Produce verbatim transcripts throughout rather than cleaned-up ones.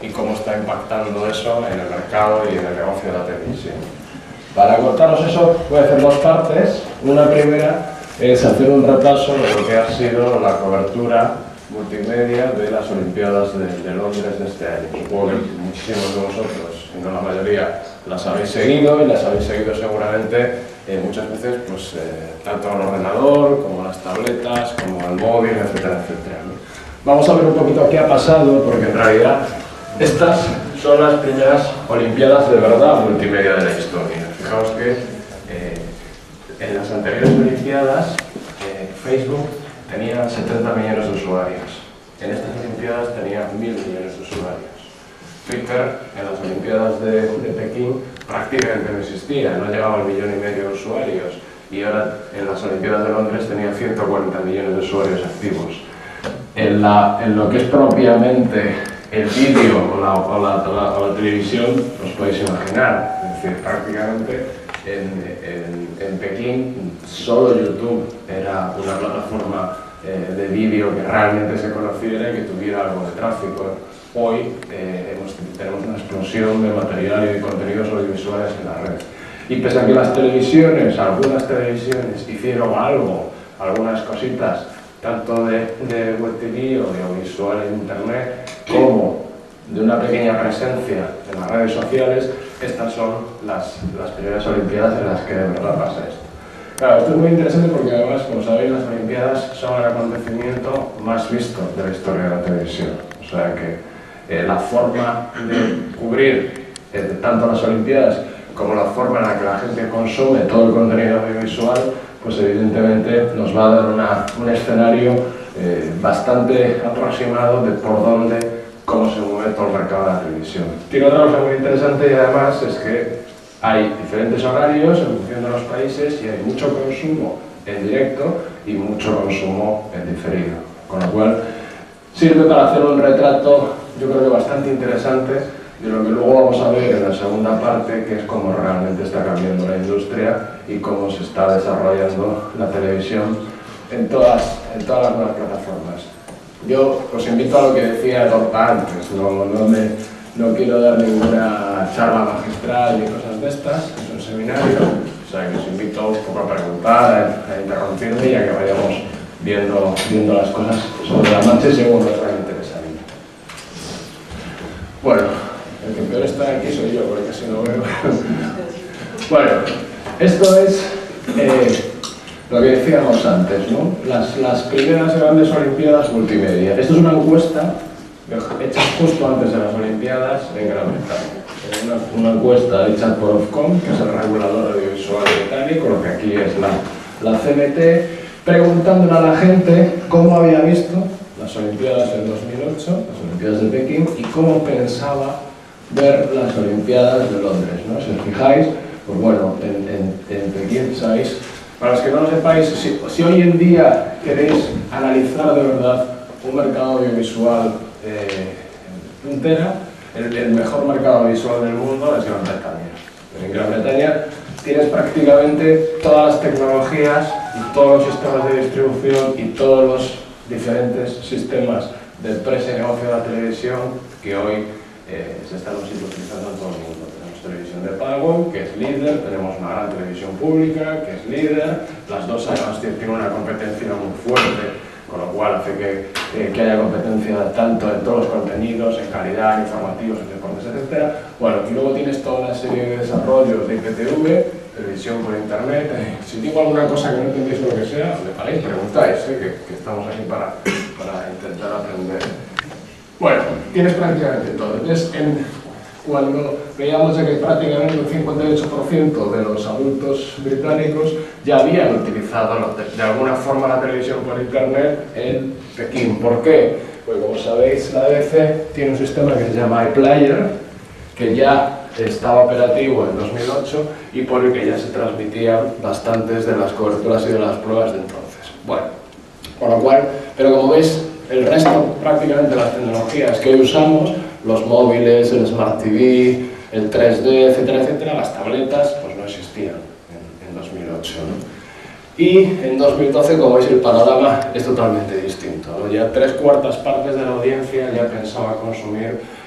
y cómo está impactando eso en el mercado y en el negocio de la televisión. Para contaros eso voy a hacer dos partes. Una primera es hacer un repaso de lo que ha sido la cobertura multimedia de las Olimpiadas de, de Londres de este año. Supongo que muchísimos de vosotros, si no la mayoría, las habéis seguido y las habéis seguido seguramente eh, muchas veces pues, eh, tanto al ordenador como las tabletas, como al móvil, etcétera, etcétera, ¿no? Vamos a ver un poquito qué ha pasado, porque en realidad estas son las primeras Olimpiadas de verdad multimedia de la historia. Fijaos que eh, en las anteriores Olimpiadas eh, Facebook tenía setenta millones de usuarios. En estas Olimpiadas tenía mil millones de usuarios. Twitter en las Olimpiadas de, de Pekín prácticamente no existía, no llegaba al millón y medio de usuarios. Y ahora en las Olimpiadas de Londres tenía ciento cuarenta millones de usuarios activos. En, la, en lo que es propiamente el vídeo o la, o, la, o, la, o la televisión, os podéis imaginar. Es decir, prácticamente en, en, en Pekín solo YouTube era una plataforma eh, de vídeo que realmente se conociera y que tuviera algo de tráfico. Hoy eh, hemos, tenemos una explosión de material y de contenidos audiovisuales en la red. Y pese a que las televisiones, algunas televisiones, hicieron algo, algunas cositas, tanto de, de web T V o de audiovisual en internet, como de una pequeña presencia en las redes sociales, estas son las, las primeras Olimpiadas en las que de verdad pasa esto. Claro, esto es muy interesante porque además, como sabéis, las Olimpiadas son el acontecimiento más visto de la historia de la televisión. O sea que eh, la forma de cubrir eh, tanto las Olimpiadas como la forma en la que la gente consume todo el contenido audiovisual, pues evidentemente nos va a dar una, un escenario eh, bastante aproximado de por dónde, cómo se mueve todo el mercado de la televisión. Tiene otra cosa muy interesante y además es que hay diferentes horarios en función de los países y hay mucho consumo en directo y mucho consumo en diferido. Con lo cual sirve para hacer un retrato, yo creo que bastante interesante, de lo que luego vamos a ver en la segunda parte, que es cómo realmente está cambiando la industria y cómo se está desarrollando la televisión en todas, en todas las nuevas plataformas. Yo os invito a lo que decía Dorpa antes, no, no, me, no quiero dar ninguna charla magistral ni cosas de estas, es un seminario, o sea que os invito un poco a preguntar, a, a interrumpirme y a que vayamos viendo, viendo las cosas sobre la marcha y según nos van interesando. Bueno, el que peor está aquí soy yo, porque casi no veo. Bueno, esto es eh, lo que decíamos antes, ¿no? Las, las primeras grandes Olimpiadas multimedia. Esto es una encuesta hecha justo antes de las Olimpiadas en Gran Bretaña. Una, una encuesta hecha por Ofcom, que es el regulador audiovisual británico, lo que aquí es la, la C M T, preguntándole a la gente cómo había visto las Olimpiadas en dos mil ocho, las Olimpiadas de Pekín, y cómo pensaba ver las Olimpiadas de Londres, ¿no? Si os fijáis, pues bueno, en, en, en Pekín, ¿sabéis? Para los que no lo sepáis, si, si hoy en día queréis analizar de verdad un mercado audiovisual eh, puntera, el, el mejor mercado audiovisual del mundo es Gran Bretaña. En Gran Bretaña tienes prácticamente todas las tecnologías y todos los sistemas de distribución y todos los diferentes sistemas de empresa y negocio de la televisión que hoy eh, se están utilizando en todo el mundo. Tenemos televisión de pago, que es líder, tenemos una gran televisión pública, que es líder, las dos además tienen una competencia muy fuerte, con lo cual hace que, eh, que haya competencia tanto en todos los contenidos, en calidad, en informativos, en deportes, etcétera. Bueno, y luego tienes toda una serie de desarrollos de I P T V, televisión por internet. Eh, si digo alguna cosa que no entendéis o lo que sea, me paráis, preguntáis, eh, que, que estamos aquí para, para intentar aprender. Bueno, tienes prácticamente todo. Entonces, en, cuando veíamos que prácticamente un cincuenta y ocho por ciento de los adultos británicos ya habían utilizado de alguna forma la televisión por internet en Pekín. ¿Por qué? Pues como sabéis, la B B C tiene un sistema que se llama iPlayer, que ya estaba operativo en dos mil ocho y por el que ya se transmitían bastantes de las coberturas y de las pruebas de entonces. Bueno, con lo cual, pero como veis, el resto prácticamente de las tecnologías que hoy usamos, los móviles, el Smart T V, el tres D, etcétera, etcétera, las tabletas, pues no existían en, en dos mil ocho, ¿no? Y en dos mil doce, como veis, el panorama es totalmente distinto, ¿no? Ya tres cuartas partes de la audiencia ya pensaba consumir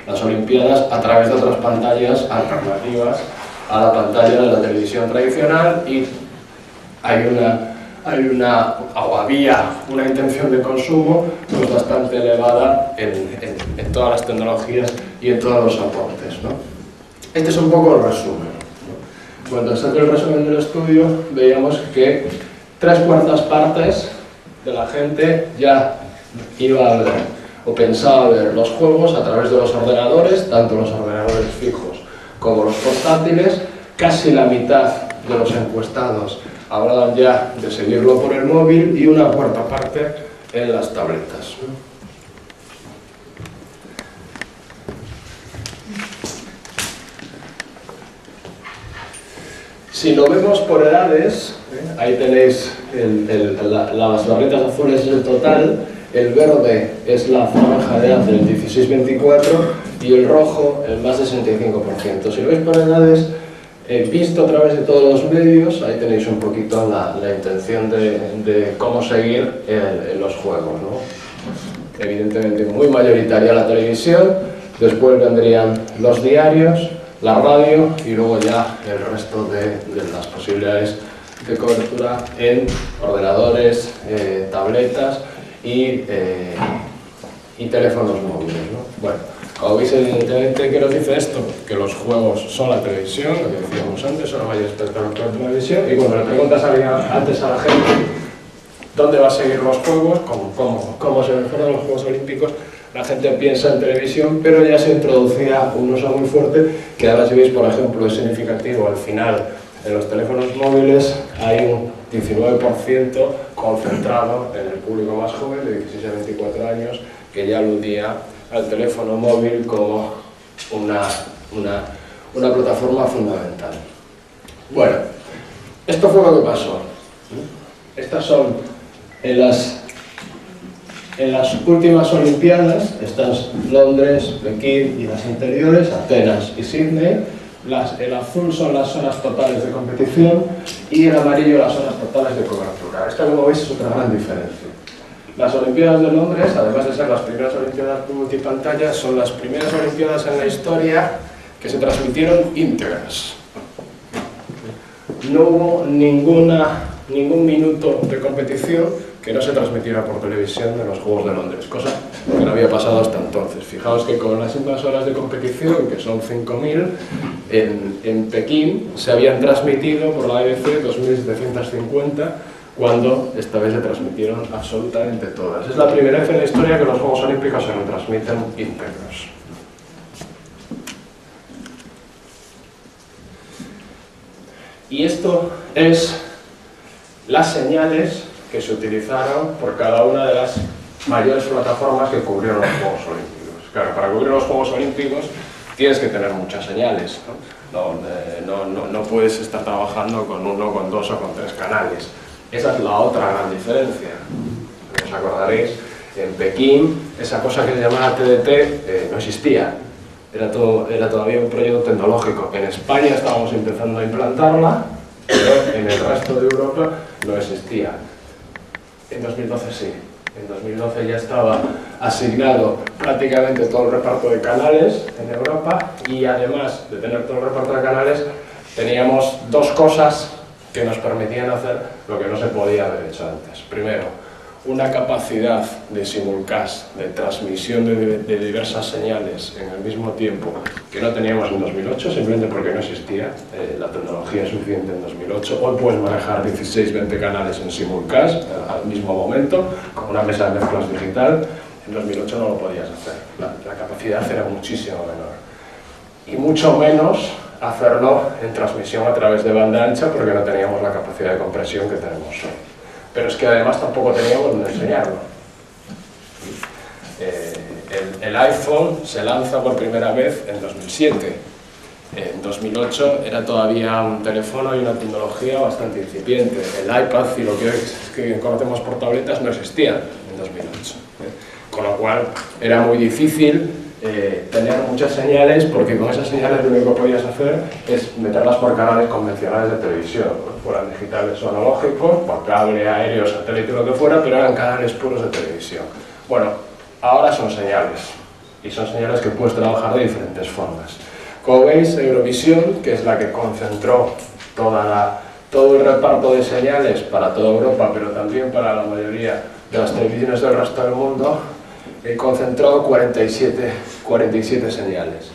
las Olimpiadas a través de otras pantallas alternativas a la pantalla de la televisión tradicional, y hay una, hay una o había una intención de consumo pues bastante elevada en, en, en todas las tecnologías y en todos los aportes, ¿no? Este es un poco el resumen, ¿no? Cuando se hace el resumen del estudio, veíamos que tres cuartas partes de la gente ya iba a ver o pensaba ver los juegos a través de los ordenadores, tanto los ordenadores fijos como los portátiles. Casi la mitad de los encuestados hablaban ya de seguirlo por el móvil y una cuarta parte en las tabletas. Si lo vemos por edades, ¿eh? Ahí tenéis el, el, la, las barritas azules es el total, el verde es la franja de edad del dieciséis veinticuatro y el rojo el más del sesenta y cinco por ciento. Si lo veis por edades, eh, visto a través de todos los medios, ahí tenéis un poquito la, la intención de, de cómo seguir el, en los juegos, ¿no? Evidentemente muy mayoritaria la televisión, después vendrían los diarios, la radio y luego ya el resto de, de las posibilidades de cobertura en ordenadores, eh, tabletas y, eh, y teléfonos móviles, ¿no? Bueno, como veis, evidentemente, ¿qué nos dice esto? Que los juegos son la televisión, lo que decíamos antes, son la mayor espectador de la televisión, y cuando le preguntas antes a la gente dónde va a seguir los juegos, cómo, cómo, cómo se mejoran los Juegos Olímpicos, la gente piensa en televisión, pero ya se introducía un uso muy fuerte, que ahora si veis, por ejemplo, es significativo al final. En los teléfonos móviles hay un diecinueve por ciento concentrado en el público más joven, de dieciséis a veinticuatro años, que ya aludía al teléfono móvil como una, una, una plataforma fundamental. Bueno, esto fue lo que pasó. Estas son en las, en las últimas Olimpiadas, estas Londres, Pekín y las anteriores, Atenas y Sydney. Las, el azul son las horas totales de competición y el amarillo las horas totales de cobertura. Esta, como veis, es otra gran diferencia. Las Olimpiadas de Londres, además de ser las primeras Olimpiadas multipantalla, son las primeras Olimpiadas en la historia que se transmitieron íntegras. No hubo ninguna, ningún minuto de competición que no se transmitiera por televisión de los Juegos de Londres, cosa que no había pasado hasta entonces. Fijaos que con las mismas horas de competición, que son cinco mil, en, en Pekín se habían transmitido por la B B C dos mil setecientas cincuenta, cuando esta vez se transmitieron absolutamente todas. Es la primera vez en la historia que los Juegos Olímpicos se retransmiten íntegros. Y esto es las señales que se utilizaron por cada una de las mayores plataformas que cubrieron los Juegos Olímpicos. Claro, para cubrir los Juegos Olímpicos tienes que tener muchas señales, ¿no? No, eh, no, no, no puedes estar trabajando con uno, con dos o con tres canales. Esa es la otra gran diferencia. Os acordaréis, en Pekín, esa cosa que se llamaba T D T eh, no existía. Era, todo, era todavía un proyecto tecnológico. En España estábamos empezando a implantarla, pero en el resto de Europa no existía. En dos mil doce sí. En dos mil doce ya estaba asignado prácticamente todo el reparto de canales en Europa, y además de tener todo el reparto de canales, teníamos dos cosas que nos permitían hacer lo que no se podía haber hecho antes. Primero, una capacidad de simulcast, de transmisión de, de diversas señales en el mismo tiempo, que no teníamos en dos mil ocho, simplemente porque no existía eh, la tecnología suficiente en dos mil ocho. Hoy puedes manejar dieciséis, veinte canales en simulcast eh, al mismo momento, con una mesa de mezclas digital. En dos mil ocho no lo podías hacer, la, la capacidad era muchísimo menor. Y mucho menos hacerlo en transmisión a través de banda ancha, porque no teníamos la capacidad de compresión que tenemos hoy. Pero es que además tampoco teníamos donde enseñarlo. Eh, el, el iPhone se lanza por primera vez en dos mil siete. En dos mil ocho era todavía un teléfono y una tecnología bastante incipiente. El iPad y lo que, que conocemos por tabletas no existían en dos mil ocho. ¿eh? Con lo cual era muy difícil eh, tener muchas señales, porque con esas señales lo único que podías hacer es meterlas por canales convencionales de televisión, ¿no? Fueran digitales o analógicos, por cable, aéreo, satélite, lo que fuera, pero eran canales puros de televisión. Bueno, ahora son señales, y son señales que puedes trabajar de diferentes formas. Como veis, Eurovisión, que es la que concentró toda la, todo el reparto de señales para toda Europa, pero también para la mayoría de las televisiones del resto del mundo, eh, concentró cuarenta y siete señales.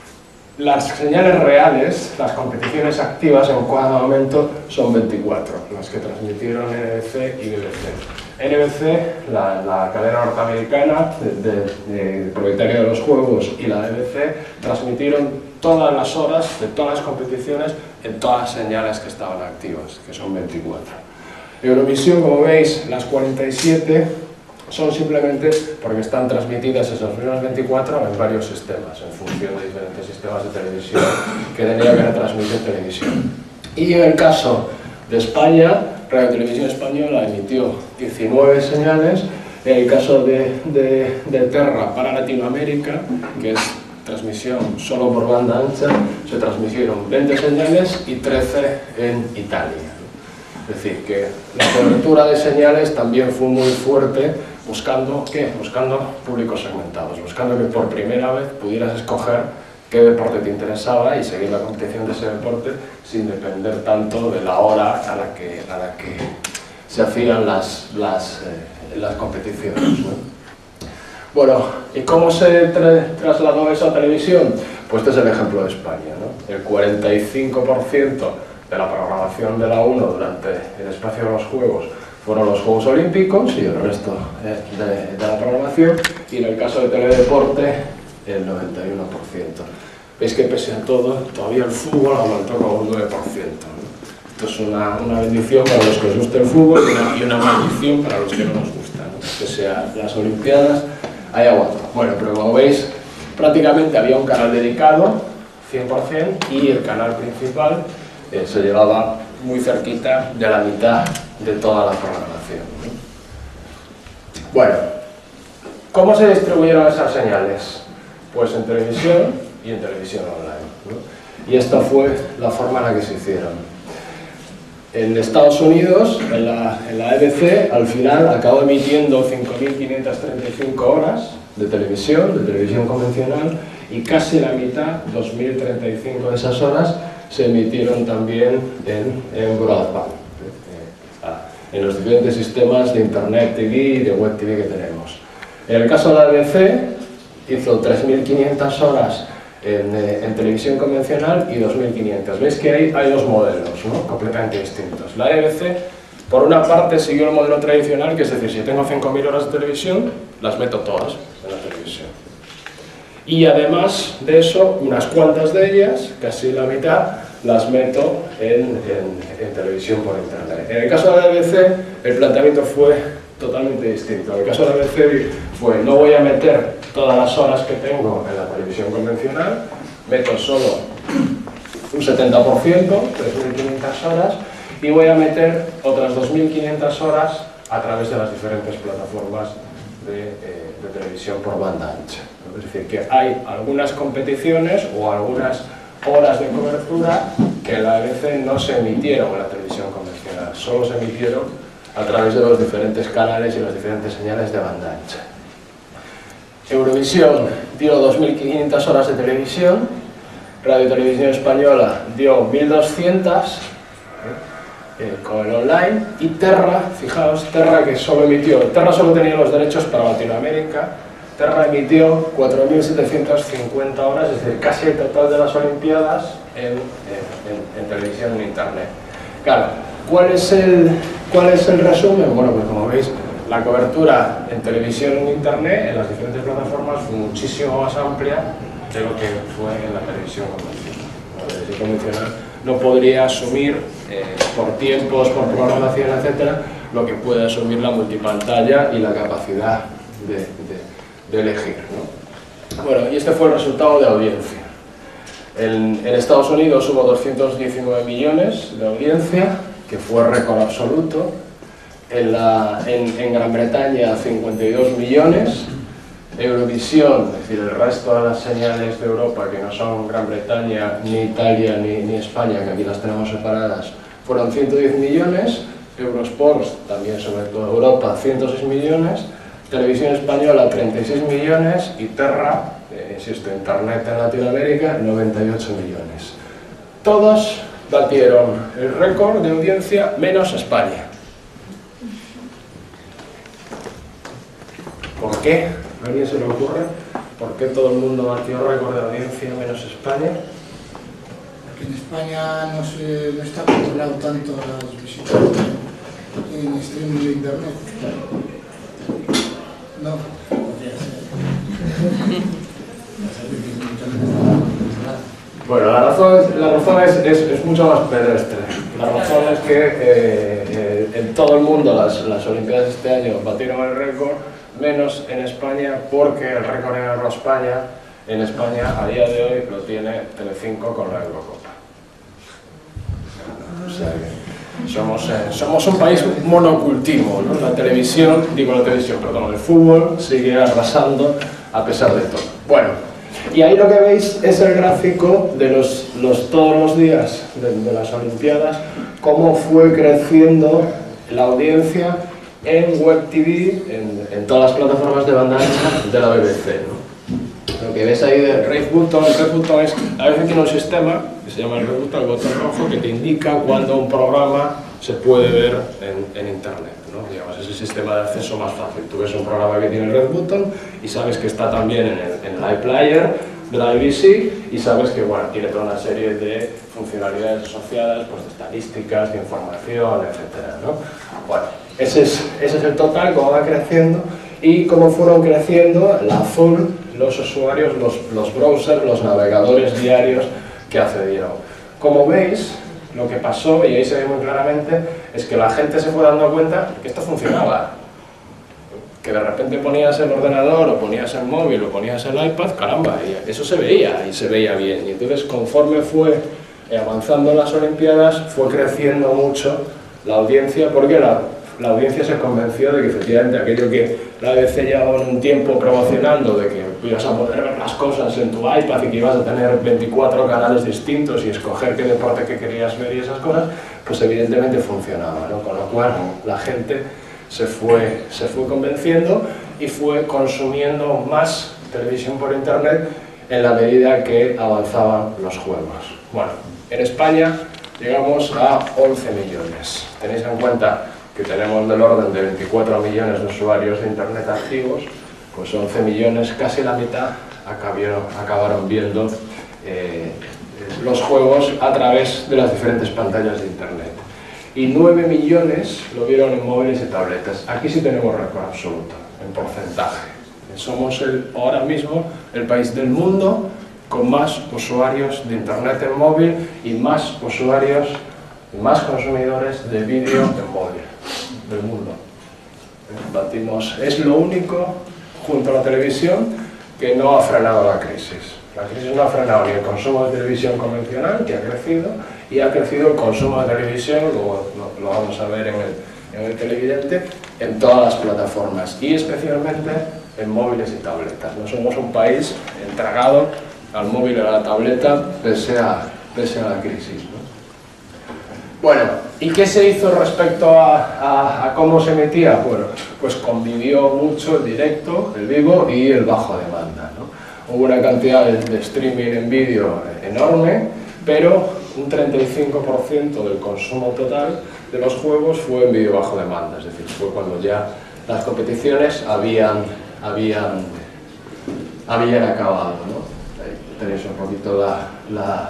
Las señales reales, las competiciones activas en cada momento son veinticuatro, las que transmitieron N B C y B B C. N B C, la, la cadena norteamericana de, de, de, propietaria de los juegos, y la B B C transmitieron todas las horas de todas las competiciones en todas las señales que estaban activas, que son veinticuatro. Eurovisión, como veis, las cuarenta y siete son simplemente porque están transmitidas esas primeras veinticuatro en varios sistemas, en función de diferentes sistemas de televisión que tenía que retransmitir televisión. Y en el caso de España, Radio Televisión Española emitió diecinueve señales. En el caso de, de, de Terra para Latinoamérica, que es transmisión solo por banda ancha, se transmitieron veinte señales y trece en Italia. Es decir, que la cobertura de señales también fue muy fuerte, buscando, ¿qué? Buscando públicos segmentados, buscando que por primera vez pudieras escoger qué deporte te interesaba y seguir la competición de ese deporte sin depender tanto de la hora a la que, a la que se hacían las, las, eh, las competiciones, ¿no? Bueno, ¿y cómo se tra trasladó eso a televisión? Pues este es el ejemplo de España, ¿no? El cuarenta y cinco por ciento de la programación de la uno durante el espacio de los Juegos fueron los Juegos Olímpicos y el resto de, de, de la programación, y en el caso de Teledeporte el noventa y uno por ciento. Veis que pese a todo, todavía el fútbol aguantó con un nueve por ciento, ¿no? Esto es una, una bendición para los que os gusta el fútbol y una, y una maldición para los que no nos gusta, ¿no? Pese a las Olimpiadas, ahí aguantó. Bueno, pero como veis, prácticamente había un canal dedicado, cien por cien, y el canal principal eh, se llevaba muy cerquita de la mitad de toda la programación, ¿no? Bueno, ¿cómo se distribuyeron esas señales? Pues en televisión y en televisión online, ¿no? Y esta fue la forma en la que se hicieron. En Estados Unidos, en la, en la A B C, al final acabó emitiendo cinco mil quinientas treinta y cinco horas de televisión, de televisión convencional, y casi la mitad, dos mil treinta y cinco de esas horas, se emitieron también en, en broadband, en los diferentes sistemas de Internet T V y de Web T V que tenemos. En el caso de la A B C, hizo tres mil quinientas horas en, eh, en televisión convencional y dos mil quinientas. Veis que hay, hay dos modelos, ¿no? Completamente distintos. La A B C, por una parte, siguió el modelo tradicional, que es decir, si tengo cinco mil horas de televisión, las meto todas en la televisión. Y además de eso, unas cuantas de ellas, casi la mitad, las meto en, en, en televisión por internet. En el caso de la A B C, el planteamiento fue totalmente distinto. En el caso de la A B C fue, no voy a meter todas las horas que tengo en la televisión convencional, meto solo un setenta por ciento, tres mil quinientas horas, y voy a meter otras dos mil quinientas horas a través de las diferentes plataformas de, eh, de televisión por banda ancha. Es decir, que hay algunas competiciones o algunas horas de cobertura que en la A B C no se emitieron en la televisión convencional, solo se emitieron a través de los diferentes canales y las diferentes señales de banda ancha. Eurovisión dio dos mil quinientas horas de televisión, Radio Televisión Española dio mil doscientas eh, con el online, y Terra, fijaos, Terra que solo emitió, Terra solo tenía los derechos para Latinoamérica, Terra emitió cuatro mil setecientas cincuenta horas, es decir, casi el total de las Olimpiadas en, en, en, en televisión en Internet. Claro, ¿cuál es, el, ¿cuál es el resumen? Bueno, pues como veis, la cobertura en televisión en Internet, en las diferentes plataformas, fue muchísimo más amplia de lo que fue en la televisión convencional. La televisión convencional no podría asumir, eh, por tiempos, por programación, etcétera, lo que puede asumir la multipantalla y la capacidad de, de de elegir, ¿no? Bueno, y este fue el resultado de audiencia. En, en Estados Unidos hubo doscientos diecinueve millones de audiencia, que fue récord absoluto. En, la, en, en Gran Bretaña cincuenta y dos millones. Eurovisión, es decir, el resto de las señales de Europa, que no son Gran Bretaña, ni Italia, ni, ni España, que aquí las tenemos separadas, fueron ciento diez millones. Eurosports, también sobre todo Europa, ciento seis millones. Televisión Española, treinta y seis millones, y Terra, eh, insisto, Internet en Latinoamérica, noventa y ocho millones. Todos batieron el récord de audiencia menos España. ¿Por qué? ¿A alguien se le ocurre? ¿Por qué todo el mundo batió récord de audiencia menos España? Porque en España no, se, no está controlado tanto las visitas en streaming de internet. No, podría ser. Bueno, la razón, la razón es, es, es mucho más pedestre. La razón es que eh, eh, en todo el mundo las, las Olimpiadas este año batieron el récord, menos en España, porque el récord en Euroespaña, en España a día de hoy lo tiene Telecinco con la Eurocopa. O sea que somos, eh, somos un país monocultivo, ¿no? La televisión, digo la televisión, perdón, el fútbol sigue arrasando a pesar de todo. Bueno, y ahí lo que veis es el gráfico de los, los, todos los días de, de las Olimpiadas, cómo fue creciendo la audiencia en Web T V, en, en todas las plataformas de banda ancha de la B B C, ¿no? Lo que ves ahí de Red Button, el Red Button es, a veces tiene un sistema que se llama el Red Button, el botón rojo, que te indica cuando un programa se puede ver en, en Internet, ¿no? Digamos, es el sistema de acceso más fácil. Tú ves un programa que tiene el Red Button y sabes que está también en el, en el iPlayer de la B B C y sabes que, bueno, tiene toda una serie de funcionalidades asociadas, pues de estadísticas, de información, etcétera, ¿no? Bueno, ese es, ese es el total, cómo va creciendo y cómo fueron creciendo la azul, los usuarios, los, los browsers, los navegadores diarios que accedieron. Como veis, lo que pasó, y ahí se ve muy claramente, es que la gente se fue dando cuenta que esto funcionaba. Que de repente ponías el ordenador, o ponías el móvil, o ponías el iPad, caramba, y eso se veía, y se veía bien. Y entonces, conforme fue avanzando en las Olimpiadas, fue creciendo mucho la audiencia, porque la, la audiencia se convenció de que efectivamente aquello que la B B C llevaba un tiempo promocionando, de que ibas a poder ver las cosas en tu iPad y que ibas a tener veinticuatro canales distintos y escoger qué deporte que querías ver y esas cosas, pues evidentemente funcionaba, ¿no? Con lo cual la gente se fue, se fue convenciendo y fue consumiendo más televisión por internet en la medida que avanzaban los juegos. Bueno, en España llegamos a once millones. Tenéis en cuenta que tenemos del orden de veinticuatro millones de usuarios de internet activos, pues once millones, casi la mitad, acabaron, acabaron viendo eh, los juegos a través de las diferentes pantallas de internet. Y nueve millones lo vieron en móviles y tabletas. Aquí sí tenemos récord absoluto, en porcentaje. Somos el, ahora mismo el país del mundo con más usuarios de internet en móvil y más usuarios, y más consumidores de vídeo en móvil del mundo. Batimos, es lo único, junto a la televisión, que no ha frenado la crisis. La crisis no ha frenado ni el consumo de televisión convencional, que ha crecido, y ha crecido el consumo de televisión, luego lo, lo vamos a ver en el, en el televidente, en todas las plataformas, y especialmente en móviles y tabletas. No somos un país entregado al móvil y a la tableta pese a, pese a la crisis, ¿no? Bueno, ¿y qué se hizo respecto a, a, a cómo se emitía? Bueno, pues convivió mucho el directo, el vivo y el bajo demanda, ¿no? Hubo una cantidad de, de streaming en vídeo enorme, pero un treinta y cinco por ciento del consumo total de los juegos fue en vídeo bajo demanda, es decir, fue cuando ya las competiciones habían, habían, habían acabado, ¿no? Ahí tenéis un poquito la, la,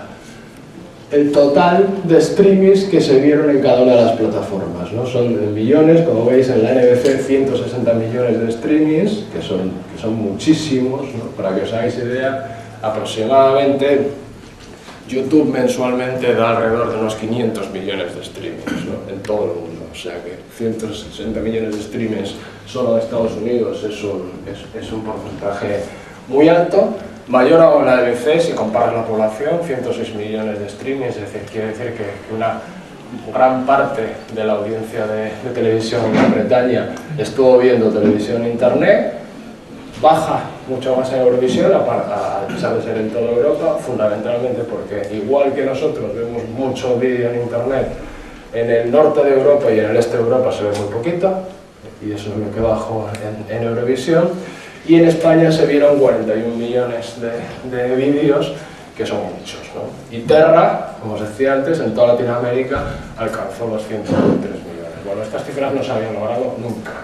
el total de streamings que se vieron en cada una de las plataformas, ¿no? Son millones, como veis en la N B C, ciento sesenta millones de streamings, que son, que son muchísimos, ¿no? Para que os hagáis idea, aproximadamente YouTube mensualmente da alrededor de unos quinientos millones de streamings, ¿no? En todo el mundo, o sea que ciento sesenta millones de streamings solo en Estados Unidos es un, es, es un porcentaje muy alto, mayor aún la B B C si comparas la población, ciento seis millones de streamings, es decir, quiere decir que una gran parte de la audiencia de, de televisión en Gran Bretaña estuvo viendo televisión en internet, baja mucho más en Eurovisión, a, a, a pesar de ser en toda Europa, fundamentalmente porque igual que nosotros vemos mucho vídeo en internet, en el norte de Europa y en el este de Europa se ve muy poquito, y eso es lo que bajó en, en Eurovisión, y en España se vieron cuarenta y un millones de, de vídeos, que son muchos, ¿no? Y Terra, como os decía antes, en toda Latinoamérica alcanzó los ciento veintitrés millones. Bueno, estas cifras no se habían logrado nunca,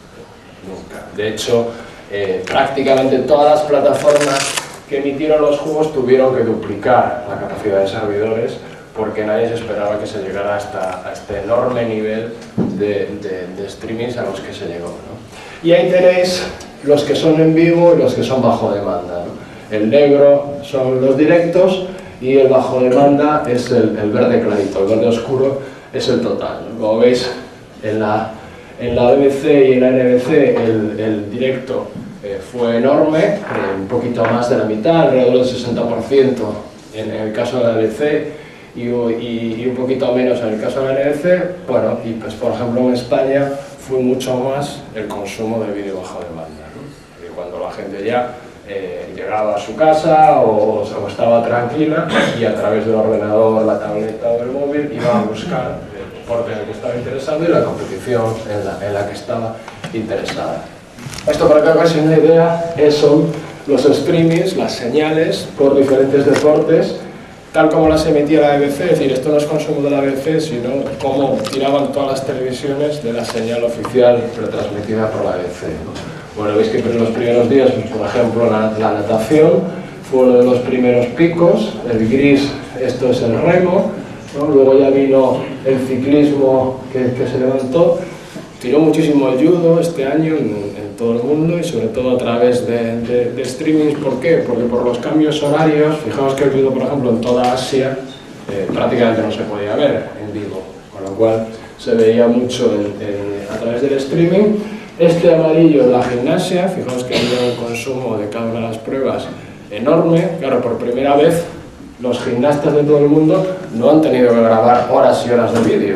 nunca. De hecho, eh, prácticamente todas las plataformas que emitieron los juegos tuvieron que duplicar la capacidad de servidores porque nadie se esperaba que se llegara hasta a este enorme nivel de, de, de streamings a los que se llegó, ¿no? Y ahí tenéis los que son en vivo y los que son bajo demanda, ¿no? El negro son los directos y el bajo demanda es el, el verde clarito, el verde oscuro es el total, ¿no? Como veis, en la, en la B B C y en la N B C el, el directo eh, fue enorme, eh, un poquito más de la mitad, alrededor del sesenta por ciento en el caso de la B B C y, y, y un poquito menos en el caso de la N B C. Bueno, y pues por ejemplo en España fue mucho más el consumo de vídeo bajo demanda, ¿no? Y cuando la gente ya Eh, llegaba a su casa o, o estaba tranquila y a través del ordenador, la tableta o el móvil iba a buscar el deporte en el que estaba interesado y la competición en la, en la que estaba interesada. Esto, para que hagáis una idea, es, son los streamings, las señales por diferentes deportes, tal como las emitía la B B C, es decir, esto no es consumo de la B B C, sino cómo tiraban todas las televisiones de la señal oficial retransmitida por la B B C, ¿no? Bueno, veis que en los primeros días, pues, por ejemplo, la, la natación fue uno de los primeros picos, el gris, esto es el remo, ¿no? Luego ya vino el ciclismo que, que se levantó, tiró muchísimo el judo este año en, en todo el mundo y sobre todo a través de, de, de streamings. ¿Por qué? Porque por los cambios horarios, fijaos que el judo, por ejemplo, en toda Asia eh, prácticamente no se podía ver en vivo, con lo cual se veía mucho en, en, a través del streaming. Este amarillo es la gimnasia, fijaos que había un consumo de cada una de las pruebas enorme. Claro, por primera vez los gimnastas de todo el mundo no han tenido que grabar horas y horas de vídeo.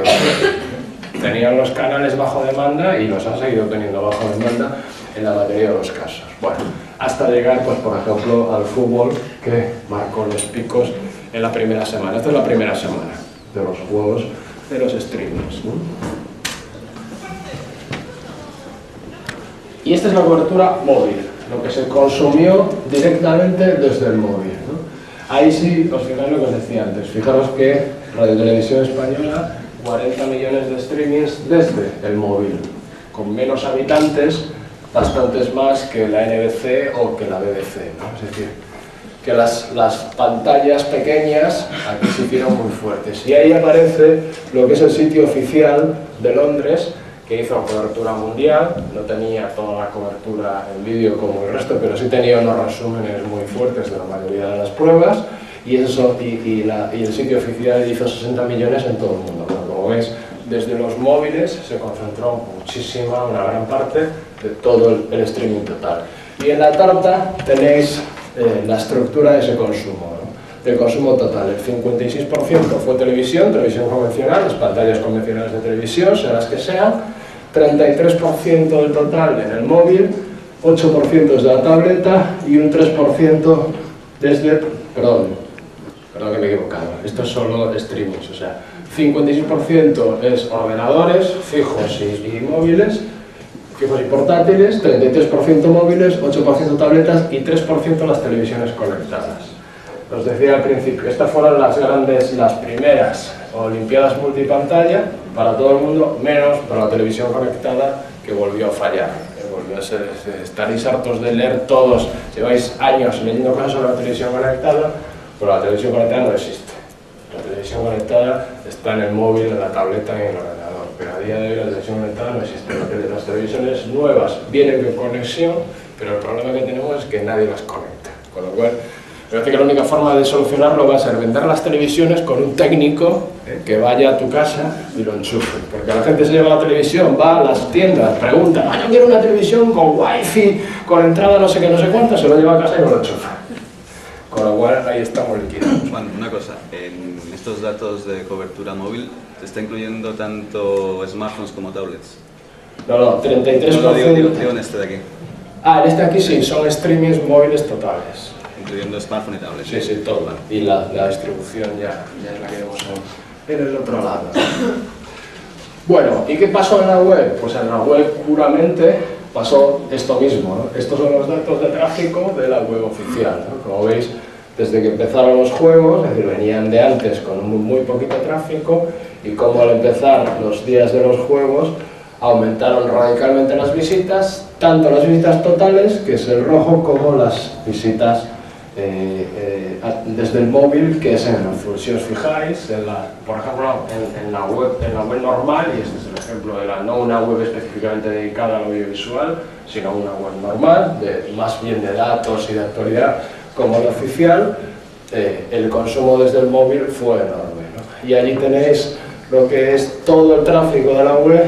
Tenían los canales bajo demanda y los han seguido teniendo bajo demanda en la mayoría de los casos. Bueno, hasta llegar, pues, por ejemplo, al fútbol, que marcó los picos en la primera semana. Esta es la primera semana de los juegos de los streamers, ¿no? Y esta es la cobertura móvil, lo que se consumió directamente desde el móvil, ¿no? Ahí sí, os fijáis lo que os decía antes, fijaros que Radio Televisión Española, cuarenta millones de streamings desde el móvil, con menos habitantes, bastantes más que la N B C o que la B B C, ¿no? Es decir, que las, las pantallas pequeñas aquí se hicieron muy fuertes. Y ahí aparece lo que es el sitio oficial de Londres, que hizo cobertura mundial, no tenía toda la cobertura en vídeo como el resto, pero sí tenía unos resúmenes muy fuertes de la mayoría de las pruebas, y, eso, y, y, la, y el sitio oficial hizo sesenta millones en todo el mundo. Bueno, como veis, desde los móviles se concentró muchísima, una gran parte de todo el, el streaming total. Y en la tarta tenéis eh, la estructura de ese consumo, ¿no? Del consumo total. El cincuenta y seis por ciento fue televisión, televisión convencional, las pantallas convencionales de televisión, sean las que sean, treinta y tres por ciento del total en el móvil, ocho por ciento desde la tableta y un tres por ciento desde, perdón, perdón que me he equivocado, esto es solo streamings, o sea, cincuenta y seis por ciento es ordenadores fijos y, y móviles, fijos y portátiles, treinta y tres por ciento móviles, ocho por ciento tabletas y tres por ciento las televisiones conectadas. Os decía al principio, estas fueron las grandes, las primeras Olimpiadas multipantalla para todo el mundo, menos para la televisión conectada, que volvió a fallar. Que volvió a ser, estaréis hartos de leer todos, lleváis años leyendo cosas sobre la televisión conectada, pero la televisión conectada no existe. La televisión conectada está en el móvil, en la tableta y en el ordenador, pero a día de hoy la televisión conectada no existe. Las televisiones nuevas vienen con conexión, pero el problema que tenemos es que nadie las conecta, con lo cual me parece que la única forma de solucionarlo va a ser vender las televisiones con un técnico eh, que vaya a tu casa y lo enchufe. Porque la gente se lleva la televisión, va a las tiendas, pregunta, ah, yo quiero una televisión con wifi, con entrada no sé qué, no sé cuánto, se lo lleva a casa y no lo enchufa. Con lo cual ahí estamos liquidados. Juan, una cosa, en estos datos de cobertura móvil, ¿te está incluyendo tanto smartphones como tablets? No, no, treinta y tres por ciento. No, digo, digo en este de aquí. Ah, en este aquí sí, son streamings móviles totales. Incluyendo smartphone y tablet. Sí, sí, todo. Y la, la distribución ya, ya es la que vemos en, en el otro lado. Bueno, ¿y qué pasó en la web? Pues en la web puramente pasó esto mismo, ¿no? Estos son los datos de tráfico de la web oficial, ¿no? Como veis, desde que empezaron los juegos, es decir, venían de antes con muy, muy poquito tráfico, y como al empezar los días de los juegos aumentaron radicalmente las visitas, tanto las visitas totales, que es el rojo, como las visitas eh, eh, desde el móvil, que es en el azul. Si os fijáis, en la, por ejemplo, en, en, la web, en la web normal, y este es el ejemplo de la, no una web específicamente dedicada al audiovisual, sino una web normal, de, más bien de datos y de actualidad, como la oficial, eh, el consumo desde el móvil fue enorme, ¿no? Y allí tenéis lo que es todo el tráfico de la web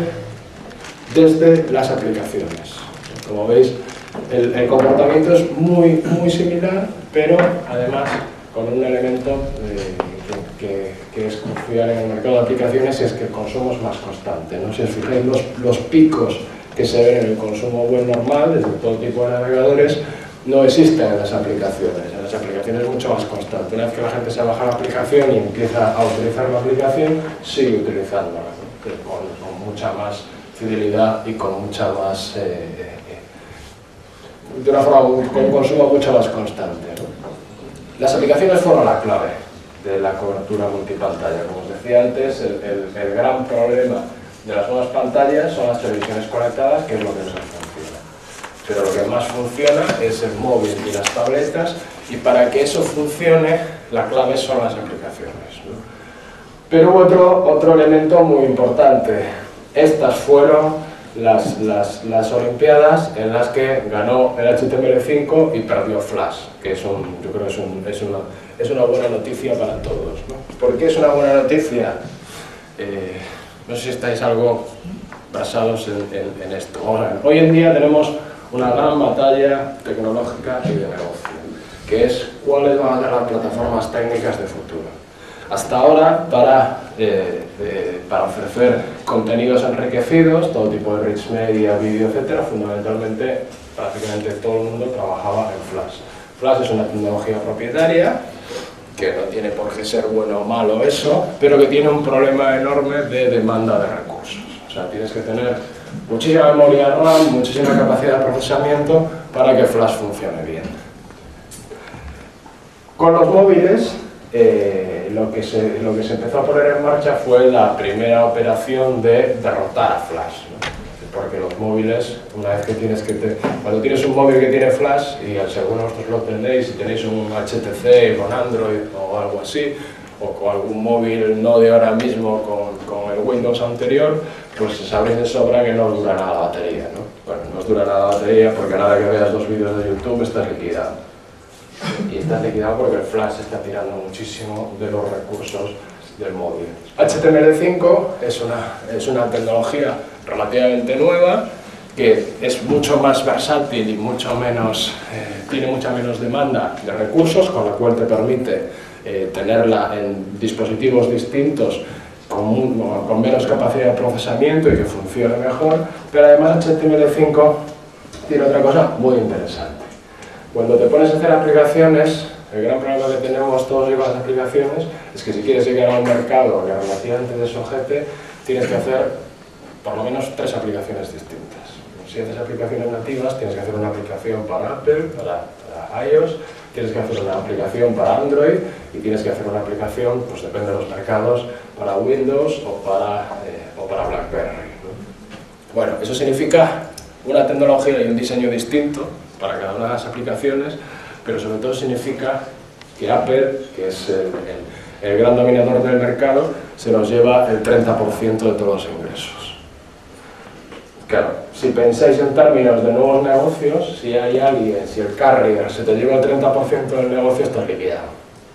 desde las aplicaciones. Como veis, el, el comportamiento es muy, muy similar, pero además con un elemento eh, que, que, que es crucial en el mercado de aplicaciones, y es que el consumo es más constante, ¿no? Si os fijáis, los, los picos que se ven en el consumo web normal, desde todo tipo de navegadores, no existen en las aplicaciones. En las aplicaciones es mucho más constante. Una vez que la gente se baja la aplicación y empieza a utilizar la aplicación, sigue utilizándola, ¿no? con, con mucha más fidelidad y con mucha más... Eh, eh, de una forma, con un consumo mucho más constante, ¿no? Las aplicaciones fueron la clave de la cobertura multipantalla. Como os decía antes, el, el, el gran problema de las nuevas pantallas son las televisiones conectadas, que es lo que no funciona. Pero lo que más funciona es el móvil y las tabletas, y para que eso funcione, la clave son las aplicaciones, ¿no? Pero hubo otro, otro elemento muy importante. Estas fueron las, las, las Olimpiadas en las que ganó el H T M L cinco y perdió Flash, que es un, yo creo que es, un, es, una, es una buena noticia para todos, ¿no? ¿Por qué es una buena noticia? Eh, no sé si estáis algo basados en, en, en esto. Ahora, hoy en día tenemos una gran batalla tecnológica y de negocio, que es cuáles van a ser las plataformas técnicas de futuro. Hasta ahora, para, eh, eh, para ofrecer contenidos enriquecidos, todo tipo de rich media, vídeo, etcétera, fundamentalmente, prácticamente todo el mundo trabajaba en Flash. Flash es una tecnología propietaria, que no tiene por qué ser bueno o malo eso, pero que tiene un problema enorme de demanda de recursos. O sea, tienes que tener muchísima memoria RAM, muchísima capacidad de procesamiento para que Flash funcione bien. Con los móviles, eh, lo, que se, lo que se empezó a poner en marcha fue la primera operación de derrotar a Flash, ¿no? Porque los móviles, una vez que tienes que... Te, cuando tienes un móvil que tiene Flash, y al según vosotros lo tenéis, si tenéis un H T C con Android o algo así, o con algún móvil no de ahora mismo con, con el Windows anterior, pues sabréis de sobra que no os dura nada la batería, ¿no? Bueno, no os dura nada la batería porque nada que veas los vídeos de YouTube estás liquidado. Y estás liquidado porque el Flash está tirando muchísimo de los recursos del móvil. H T M L cinco es una, es una tecnología relativamente nueva, que es mucho más versátil y mucho menos, eh, tiene mucha menos demanda de recursos, con la cual te permite eh, tenerla en dispositivos distintos con, con menos capacidad de procesamiento y que funcione mejor, pero además H T M L cinco tiene otra cosa muy interesante. Cuando te pones a hacer aplicaciones, el gran problema que tenemos todos con las aplicaciones es que si quieres llegar a un mercado que relativamente te sujete, tienes que hacer por lo menos tres aplicaciones distintas. Si haces aplicaciones nativas, tienes que hacer una aplicación para Apple, para, para iOS, tienes que hacer una aplicación para Android y tienes que hacer una aplicación, pues depende de los mercados, para Windows o para, eh, o para BlackBerry, ¿no? Bueno, eso significa una tecnología y un diseño distinto para cada una de las aplicaciones, pero sobre todo significa que Apple, que es el, el, el gran dominador del mercado, se nos lleva el treinta por ciento de todos los ingresos. Claro, si pensáis en términos de nuevos negocios, si hay alguien, si el carrier se te lleva el treinta por ciento del negocio, estás liquidado.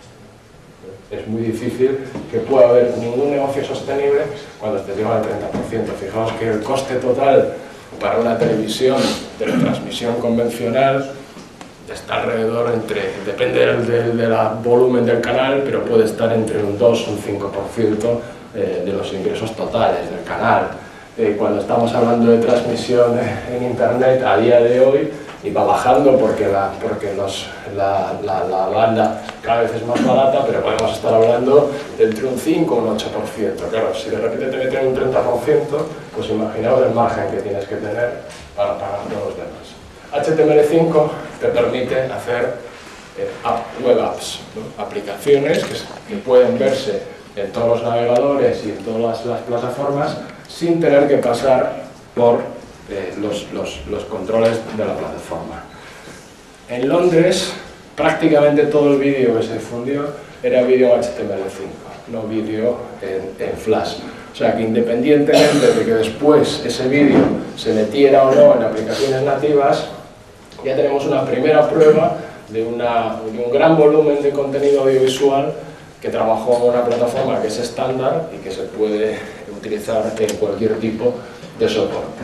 Es muy difícil que pueda haber ningún negocio sostenible cuando te lleva el treinta por ciento. Fijaos que el coste total para una televisión de retransmisión convencional está alrededor entre, depende del, del, del volumen del canal, pero puede estar entre un dos y un cinco por ciento eh, de los ingresos totales del canal. Eh, cuando estamos hablando de transmisión en internet, a día de hoy, y va bajando porque, la, porque los, la, la, la banda cada vez es más barata, pero podemos estar hablando de entre un cinco o un ocho por ciento. Claro, si de repente te meten un treinta por ciento, pues imaginaos el margen que tienes que tener para pagar todos los demás. H T M L cinco te permite hacer eh, app, web apps, ¿no? Aplicaciones que, que pueden verse en todos los navegadores y en todas las, las plataformas sin tener que pasar por eh, los, los, los controles de la plataforma. En Londres, prácticamente todo el vídeo que se difundió era vídeo H T M L cinco, no vídeo en, en Flash. O sea que independientemente de que después ese vídeo se metiera o no en aplicaciones nativas, ya tenemos una primera prueba de, una, de un gran volumen de contenido audiovisual que trabajó en una plataforma que es estándar y que se puede utilizar en cualquier tipo de soporte.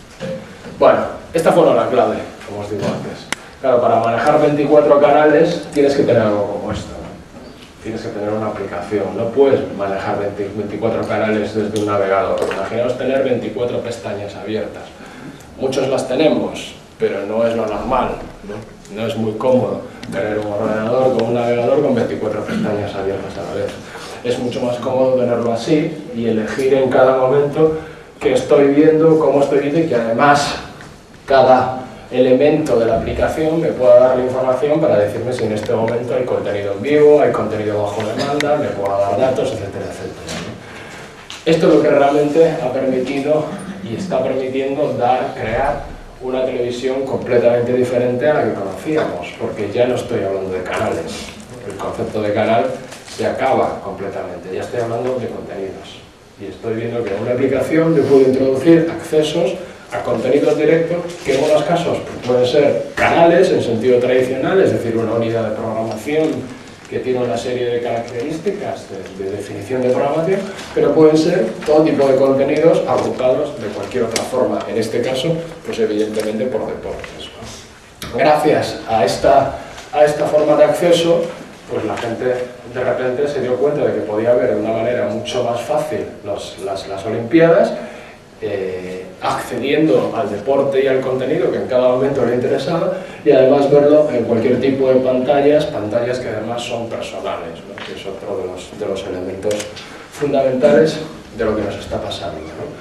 Bueno, esta fue la clave, como os digo antes. Claro, para manejar veinticuatro canales tienes que tener algo como esto, ¿no? Tienes que tener una aplicación, no puedes manejar veinticuatro canales desde un navegador. Imaginaos tener veinticuatro pestañas abiertas. Muchos las tenemos, pero no es lo normal, ¿no? No es muy cómodo tener un ordenador con un navegador con veinticuatro pestañas abiertas a la vez. Es mucho más cómodo tenerlo así y elegir en cada momento qué estoy viendo, cómo estoy viendo y que además cada elemento de la aplicación me pueda dar la información para decirme si en este momento hay contenido en vivo, hay contenido bajo demanda, me pueda dar datos, etcétera, etcétera, ¿no? Esto es lo que realmente ha permitido y está permitiendo dar, crear una televisión completamente diferente a la que conocíamos, porque ya no estoy hablando de canales. El concepto de canal se acaba completamente, ya estoy hablando de contenidos. Y estoy viendo que en una aplicación yo puedo introducir accesos a contenidos directos que en unos casos pues, pueden ser canales en sentido tradicional, es decir, una unidad de programación que tiene una serie de características de, de definición de programación, pero pueden ser todo tipo de contenidos agrupados de cualquier otra forma, en este caso, pues evidentemente por deportes, ¿no? Gracias a esta, a esta forma de acceso, pues la gente de repente se dio cuenta de que podía ver de una manera mucho más fácil los, las, las Olimpiadas, eh, accediendo al deporte y al contenido que en cada momento le interesaba y además verlo en cualquier tipo de pantallas, pantallas que además son personales, ¿no? Que es otro de los, de los elementos fundamentales de lo que nos está pasando,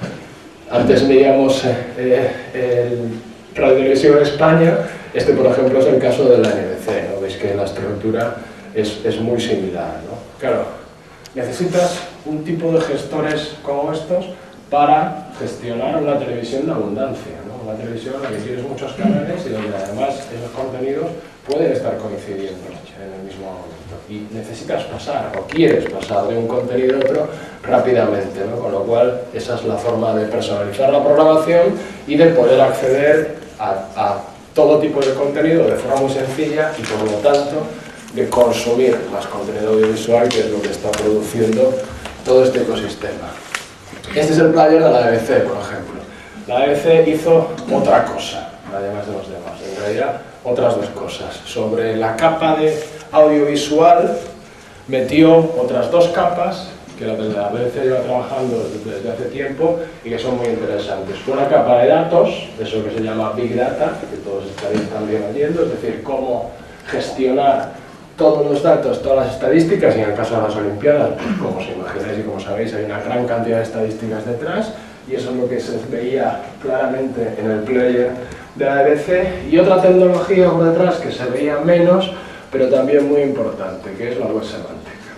¿no? Antes veíamos eh, el Radio Televisión España, este por ejemplo es el caso de la N B C, ¿no? Veis que la estructura es, es muy similar, ¿no? Claro, necesitas un tipo de gestores como estos para gestionar una televisión de abundancia, ¿no? Una televisión en la que tienes muchos canales y donde además esos contenidos pueden estar coincidiendo en el mismo momento. Y necesitas pasar, o quieres pasar de un contenido a otro rápidamente, ¿no? Con lo cual esa es la forma de personalizar la programación y de poder acceder a, a todo tipo de contenido de forma muy sencilla y por lo tanto de consumir más contenido audiovisual, que es lo que está produciendo todo este ecosistema. Este es el player de la B B C, por ejemplo. La B B C hizo otra cosa, además de los demás, en realidad otras dos cosas. Sobre la capa de audiovisual metió otras dos capas que la B B C lleva trabajando desde hace tiempo y que son muy interesantes. Una capa de datos, eso que se llama Big Data, que todos estaréis también oyendo, es decir, cómo gestionar todos los datos, todas las estadísticas, y en el caso de las Olimpiadas, pues, como os imagináis y como sabéis, hay una gran cantidad de estadísticas detrás, y eso es lo que se veía claramente en el player de la B B C, y otra tecnología por detrás que se veía menos, pero también muy importante, que es la web semántica.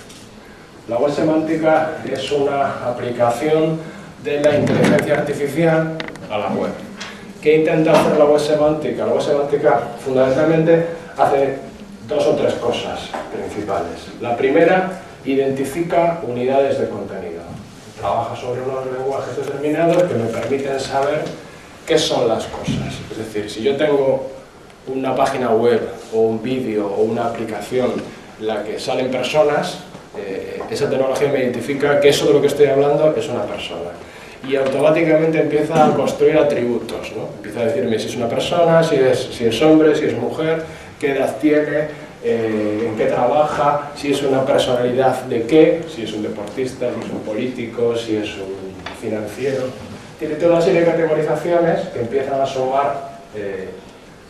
La web semántica es una aplicación de la inteligencia artificial a la web. ¿Qué intenta hacer la web semántica? La web semántica fundamentalmente hace dos o tres cosas principales. La primera, identifica unidades de contenido. Trabaja sobre unos lenguajes determinados que me permiten saber qué son las cosas. Es decir, si yo tengo una página web o un vídeo o una aplicación en la que salen personas, eh, esa tecnología me identifica que eso de lo que estoy hablando es una persona. Y automáticamente empieza a construir atributos, ¿no? Empieza a decirme si es una persona, si es, si es hombre, si es mujer, qué edad tiene, eh, en qué trabaja, si es una personalidad de qué, si es un deportista, si es un político, si es un financiero. Tiene toda una serie de categorizaciones que empiezan a sumar eh,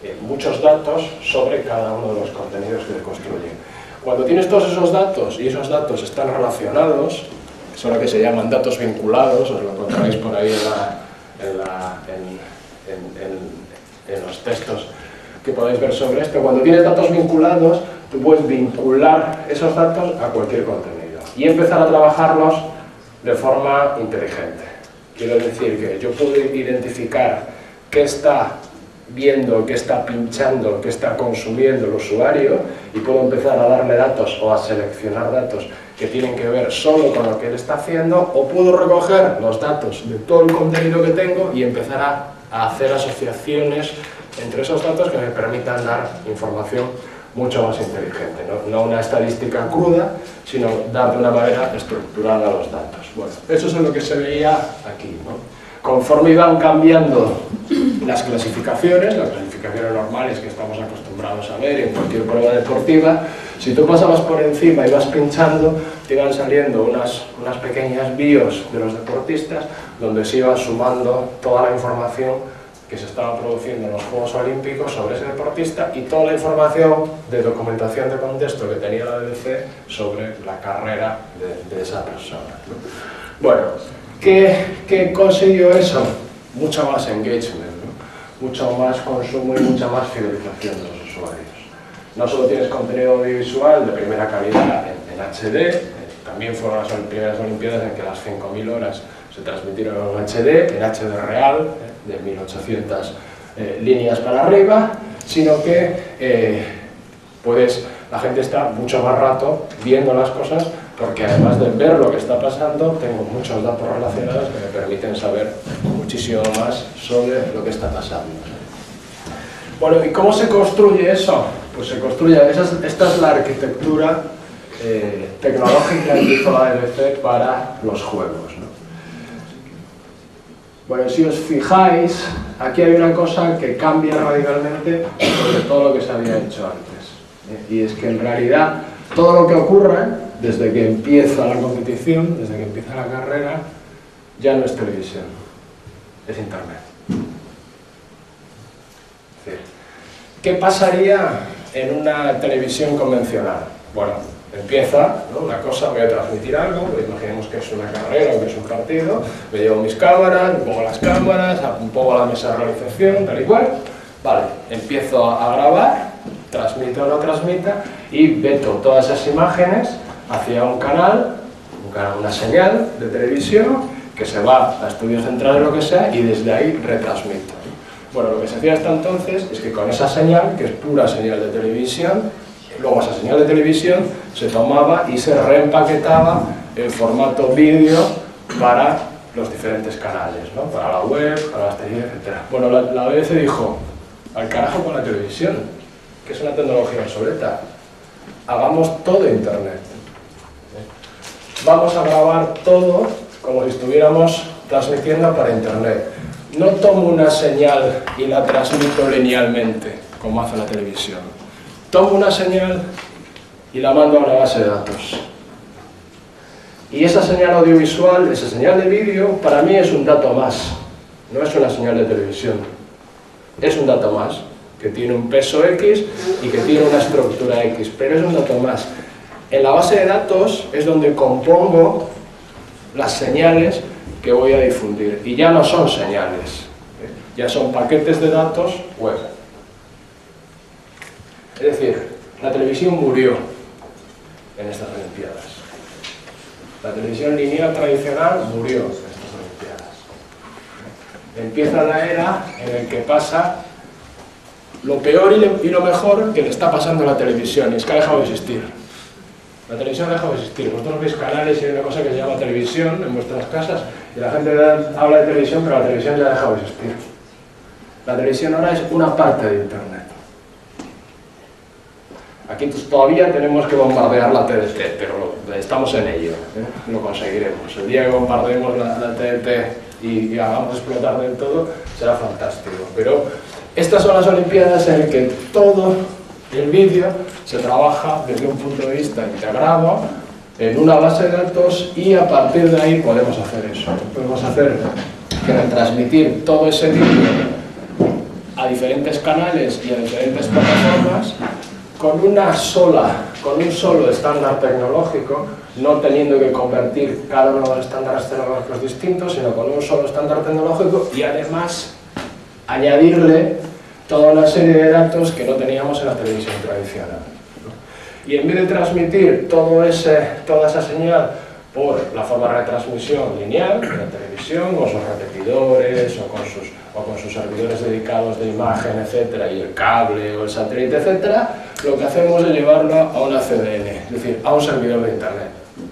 eh, muchos datos sobre cada uno de los contenidos que se construyen. Cuando tienes todos esos datos y esos datos están relacionados, son lo que se llaman datos vinculados, os lo encontraréis por ahí en, la, en, la, en, en, en, en los textos que podéis ver sobre esto. Cuando tienes datos vinculados, tú puedes vincular esos datos a cualquier contenido y empezar a trabajarlos de forma inteligente. Quiero decir que yo puedo identificar qué está viendo, qué está pinchando, qué está consumiendo el usuario y puedo empezar a darle datos o a seleccionar datos que tienen que ver solo con lo que él está haciendo, o puedo recoger los datos de todo el contenido que tengo y empezar a, a hacer asociaciones entre esos datos que me permitan dar información mucho más inteligente, no, no una estadística cruda, sino dar de una manera estructurada los datos. Bueno, eso es lo que se veía aquí, ¿no? Conforme iban cambiando las clasificaciones, las clasificaciones normales que estamos acostumbrados a ver en cualquier prueba deportiva, si tú pasabas por encima y vas pinchando, te iban saliendo unas, unas pequeñas bios de los deportistas donde se iba sumando toda la información que se estaba produciendo en los Juegos Olímpicos sobre ese deportista y toda la información de documentación de contexto que tenía la B B C sobre la carrera de, de esa persona. Bueno, ¿qué, qué consiguió eso? Mucho más engagement, ¿no? Mucho más consumo y mucha más fidelización de los usuarios. No solo tienes contenido audiovisual de primera calidad en, en H D, eh, también fueron las primeras Olimpiadas en que las cinco mil horas se transmitieron en H D, en H D real, eh, de mil ochocientas eh, líneas para arriba, sino que eh, puedes, la gente está mucho más rato viendo las cosas, porque además de ver lo que está pasando, tengo muchos datos relacionados que me permiten saber muchísimo más sobre lo que está pasando. Bueno, ¿y cómo se construye eso? Pues se construye, esa es, esta es la arquitectura eh, tecnológica que hizo la B B C para los juegos, ¿no? Bueno, si os fijáis, aquí hay una cosa que cambia radicalmente sobre todo lo que se había hecho antes. Y es que en realidad todo lo que ocurre desde que empieza la competición, desde que empieza la carrera, ya no es televisión, es internet. ¿Qué pasaría en una televisión convencional? Bueno, empieza, ¿no?, una cosa, voy a transmitir algo, imaginemos que es una carrera o que es un partido, me llevo mis cámaras, me pongo las cámaras, un poco la mesa de realización, tal y cual, vale, empiezo a grabar, transmito o no transmita, y veto todas esas imágenes hacia un canal, un canal, una señal de televisión, que se va a estudios centrales o lo que sea, y desde ahí retransmito. Bueno, lo que se hacía hasta entonces es que con esa señal, que es pura señal de televisión, luego esa señal de televisión se tomaba y se reempaquetaba en formato vídeo para los diferentes canales, ¿no? Para la web, para las televisiones, etcétera. Bueno, la, la B B C dijo, al carajo con la televisión, que es una tecnología obsoleta, hagamos todo internet. Vamos a grabar todo como si estuviéramos transmitiendo para internet. No tomo una señal y la transmito linealmente, como hace la televisión. Tomo una señal y la mando a una base de datos. Y esa señal audiovisual, esa señal de vídeo, para mí es un dato más. No es una señal de televisión. Es un dato más, que tiene un peso X y que tiene una estructura X, pero es un dato más. En la base de datos es donde compongo las señales que voy a difundir. Y ya no son señales, ya son paquetes de datos web. Es decir, la televisión murió en estas Olimpiadas. La televisión lineal tradicional murió en estas Olimpiadas. Empieza la era en la que pasa lo peor y lo mejor que le está pasando a la televisión, y es que ha dejado de existir. La televisión ha dejado de existir. Vosotros veis canales y hay una cosa que se llama televisión en vuestras casas, y la gente habla de televisión, pero la televisión ya ha dejado de existir. La televisión ahora es una parte de internet. Aquí todavía tenemos que bombardear la T D T, pero estamos en ello, ¿eh? Lo conseguiremos. El día que bombardeemos la, la T D T y, y hagamos explotar del todo, será fantástico. Pero estas son las Olimpiadas en las que todo el vídeo se trabaja desde un punto de vista integrado en una base de datos, y a partir de ahí podemos hacer eso. Podemos hacer que retransmitir todo ese vídeo a diferentes canales y a diferentes plataformas con una sola, con un solo estándar tecnológico, no teniendo que convertir cada uno de los estándares tecnológicos distintos, sino con un solo estándar tecnológico y además añadirle toda una serie de datos que no teníamos en la televisión tradicional. Y en vez de transmitir todo ese, toda esa señal por la forma de retransmisión lineal de la televisión, con sus repetidores o con sus, o con sus servidores dedicados de imagen, etcétera, y el cable o el satélite, etcétera, lo que hacemos es llevarlo a una C D N, es decir, a un servidor de Internet.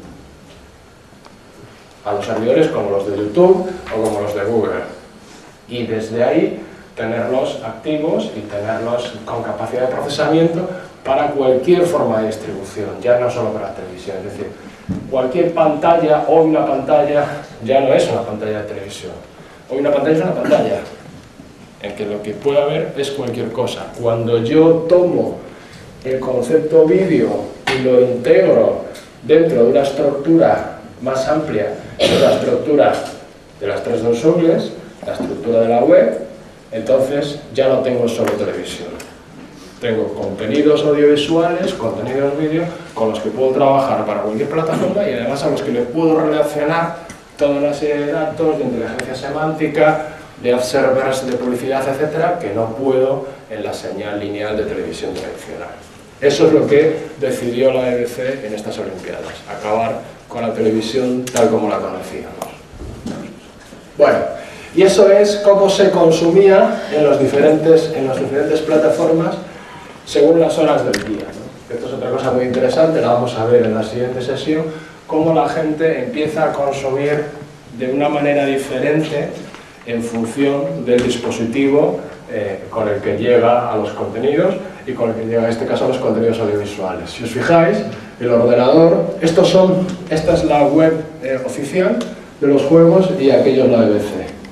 A los servidores como los de YouTube o como los de Google. Y desde ahí tenerlos activos y tenerlos con capacidad de procesamiento para cualquier forma de distribución, ya no solo para la televisión. Es decir, cualquier pantalla, hoy una pantalla ya no es una pantalla de televisión. Hoy una pantalla es una pantalla, en que lo que puede haber es cualquier cosa. Cuando yo tomo el concepto vídeo y lo integro dentro de una estructura más amplia, de la estructura de las tres dosables, la estructura de la web, entonces ya no tengo solo televisión. Tengo contenidos audiovisuales, contenidos vídeo, con los que puedo trabajar para cualquier plataforma y además a los que le puedo relacionar toda una serie de datos de inteligencia semántica, de ad servers, de publicidad, etcétera, que no puedo en la señal lineal de televisión tradicional. Eso es lo que decidió la B B C en estas Olimpiadas, acabar con la televisión tal como la conocíamos. Bueno, y eso es cómo se consumía en, los diferentes, en las diferentes plataformas según las horas del día, ¿no? Esto es otra cosa muy interesante, la vamos a ver en la siguiente sesión, cómo la gente empieza a consumir de una manera diferente en función del dispositivo eh, con el que llega a los contenidos y con el que llega en este caso a los contenidos audiovisuales. Si os fijáis, el ordenador, estos son, esta es la web eh, oficial de los juegos y aquello es la B B C.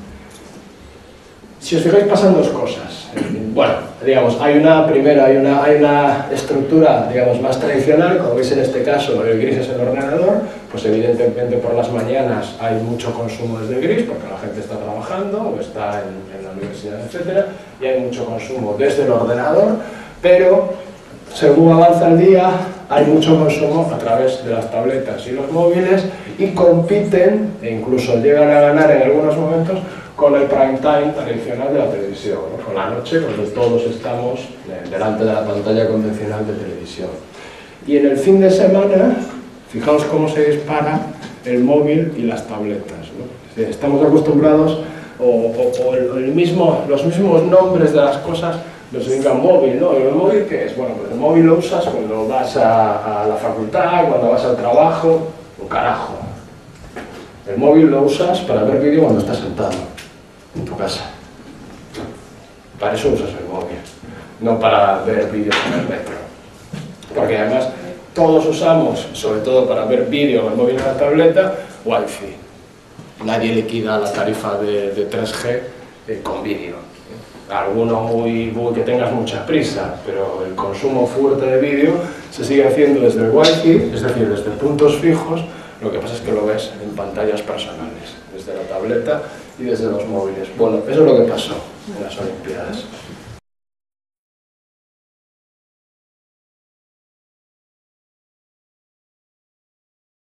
Si os fijáis pasan dos cosas. Bueno, digamos, hay una primera, hay una, hay una estructura, digamos, más tradicional, como veis en este caso, el gris es el ordenador, pues evidentemente por las mañanas hay mucho consumo desde el gris, porque la gente está trabajando o está en, en la universidad, etcétera, y hay mucho consumo desde el ordenador, pero según avanza el día hay mucho consumo a través de las tabletas y los móviles y compiten, e incluso llegan a ganar en algunos momentos, con el prime time tradicional de la televisión, ¿no? Con la noche, cuando todos estamos delante de la pantalla convencional de televisión. Y en el fin de semana, fijaos cómo se dispara el móvil y las tabletas, ¿no? Es decir, estamos acostumbrados, o, o, o el, el mismo, los mismos nombres de las cosas nos indican móvil, ¿no? ¿El móvil qué es? Bueno, pues el móvil lo usas cuando vas a, a la facultad, cuando vas al trabajo, un carajo. El móvil lo usas para ver vídeo cuando estás sentado en tu casa. Para eso usas el móvil, no para ver vídeos en el metro. Porque además todos usamos, sobre todo para ver vídeo en el móvil o en la tableta, Wi-Fi. Nadie liquida la tarifa de, de tres G eh, con vídeo. Alguno muy, muy que tengas mucha prisa, pero el consumo fuerte de vídeo se sigue haciendo desde el Wi-Fi, es decir, desde puntos fijos. Lo que pasa es que lo ves en pantallas personales, desde la tableta y desde los móviles. Bueno, eso es lo que pasó en las Olimpiadas.